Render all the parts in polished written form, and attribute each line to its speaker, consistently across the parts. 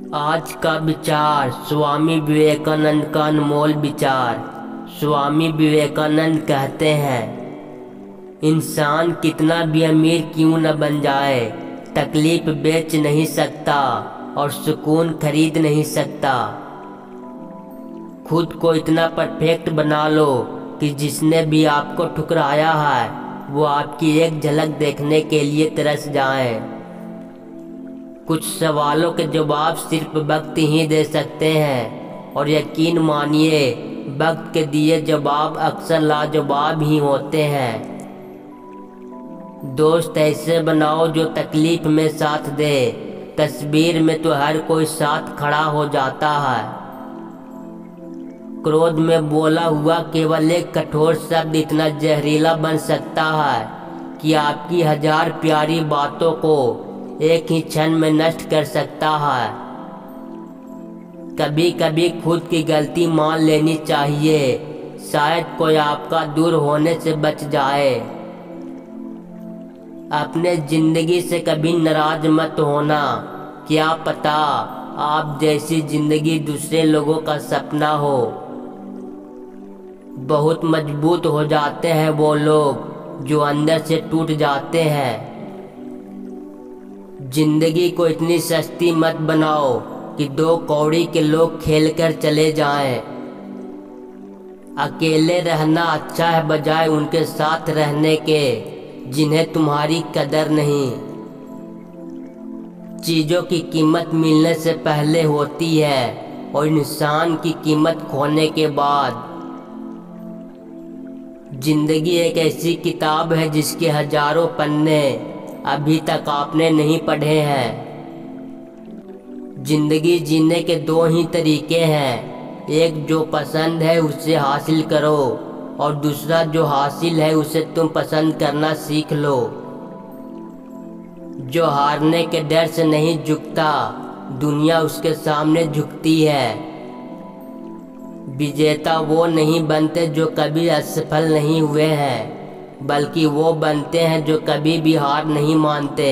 Speaker 1: आज का विचार स्वामी विवेकानंद का अनमोल विचार। स्वामी विवेकानंद कहते हैं, इंसान कितना भी अमीर क्यों न बन जाए, तकलीफ बेच नहीं सकता और सुकून खरीद नहीं सकता। खुद को इतना परफेक्ट बना लो कि जिसने भी आपको ठुकराया है वो आपकी एक झलक देखने के लिए तरस जाए। कुछ सवालों के जवाब सिर्फ वक्त ही दे सकते हैं और यकीन मानिए वक्त के दिए जवाब अक्सर लाजवाब ही होते हैं। दोस्त ऐसे बनाओ जो तकलीफ में साथ दे, तस्वीर में तो हर कोई साथ खड़ा हो जाता है। क्रोध में बोला हुआ केवल एक कठोर शब्द इतना जहरीला बन सकता है कि आपकी हजार प्यारी बातों को एक ही क्षण में नष्ट कर सकता है। कभी कभी खुद की गलती मान लेनी चाहिए, शायद कोई आपका दूर होने से बच जाए। अपने जिंदगी से कभी नाराज मत होना, क्या पता आप जैसी जिंदगी दूसरे लोगों का सपना हो। बहुत मजबूत हो जाते हैं वो लोग जो अंदर से टूट जाते हैं। जिंदगी को इतनी सस्ती मत बनाओ कि दो कौड़ी के लोग खेल कर चले जाएं। अकेले रहना अच्छा है बजाय उनके साथ रहने के जिन्हें तुम्हारी कदर नहीं। चीजों की कीमत मिलने से पहले होती है और इंसान की कीमत खोने के बाद। जिंदगी एक ऐसी किताब है जिसके हजारों पन्ने अभी तक आपने नहीं पढ़े हैं। जिंदगी जीने के दो ही तरीके हैं, एक जो पसंद है उसे हासिल करो और दूसरा जो हासिल है उसे तुम पसंद करना सीख लो। जो हारने के डर से नहीं झुकता, दुनिया उसके सामने झुकती है। विजेता वो नहीं बनते जो कभी असफल नहीं हुए हैं, बल्कि वो बनते हैं जो कभी भी हार नहीं मानते।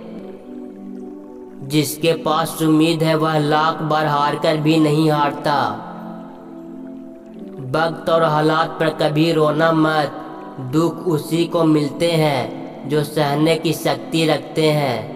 Speaker 1: जिसके पास उम्मीद है वह लाख बार हार कर भी नहीं हारता। वक्त और हालात पर कभी रोना मत, दुख उसी को मिलते हैं जो सहने की शक्ति रखते हैं।